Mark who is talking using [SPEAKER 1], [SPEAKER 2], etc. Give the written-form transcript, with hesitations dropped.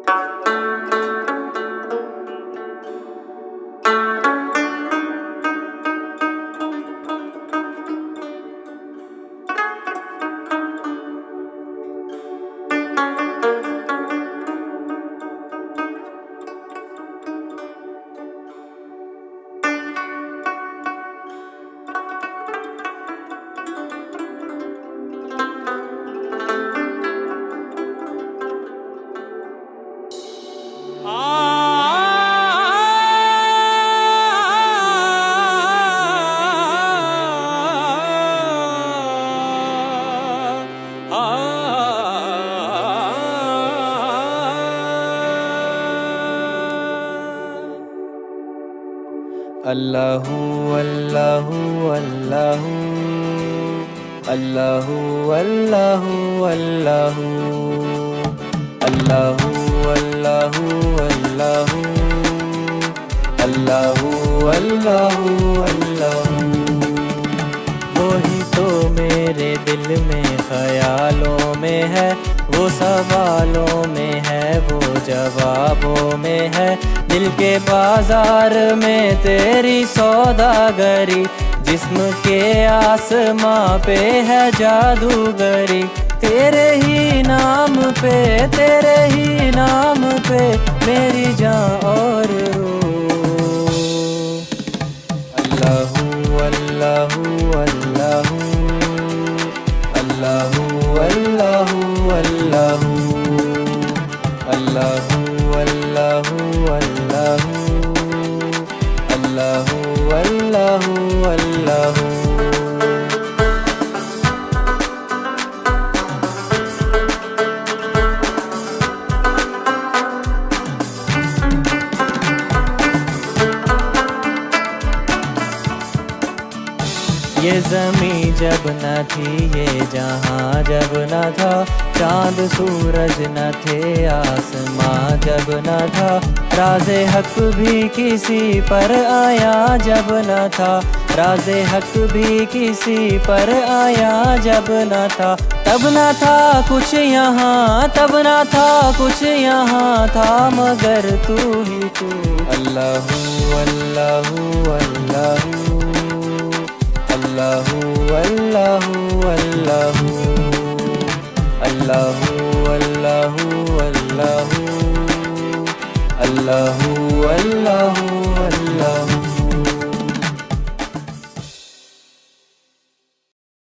[SPEAKER 1] अल्लाहु अल्लाहु अल्लाहु अल्लाहु अल्लाहु अल्लाहु अल्लाहु अल्लाहु अल्लाहु अल्लाहु अल्लाहु अल्लाहु। वही तो मेरे दिल में ख्यालों में है, वो सवालों में है, वो जवाबों में है। दिल के बाजार में तेरी सौदागरी, जिस्म के आसमां पे है जादूगरी। तेरे ही नाम पे, तेरे ही नाम पे मेरी जान और रूह। अल्लाहु अल्लाहु अल्लाहु अल्लाहु अल्लाहु अल्लाहु अल्लाहु अल्लाहु अल्लाहु अल्लाहु अल्लाहु अल्लाहु। ये ज़मीं जब न थी, ये जहां जब न था, चांद सूरज न थे, आसमां जब न था, राज़े हक भी किसी पर आया जब न था, राज़े हक भी किसी पर आया जब न था। तब न था कुछ यहाँ, तब न था कुछ यहाँ था, मगर तू ही तू। अल्लाहु अल्लाहु अल्लाहु अल्लाहु अल्लाहु अल्लाहु अल्लाहु अल्लाहु अल्लाहु अल्लाहु अल्लाहु अल्लाहु।